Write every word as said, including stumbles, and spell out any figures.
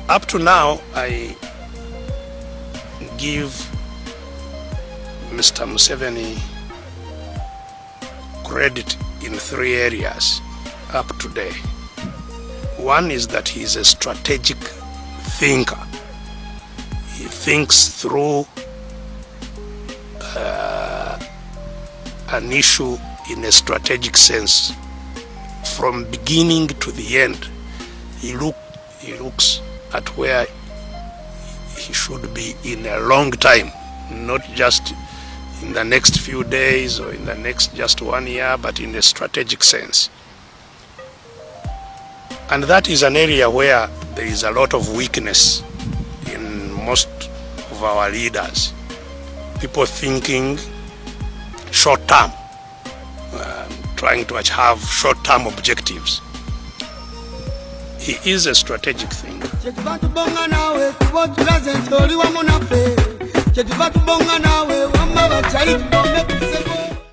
Up to now, I give Mister Museveni credit in three areas up to date. One is that he is a strategic thinker. He thinks through uh, an issue in a strategic sense. From beginning to the end, he, look, he looks at where he should be in a long time, not just in the next few days or in the next just one year, but in a strategic sense. And that is an area where there is a lot of weakness in most of our leaders. People thinking short-term, uh, trying to have short-term objectives. He is a strategic thinker. Chetu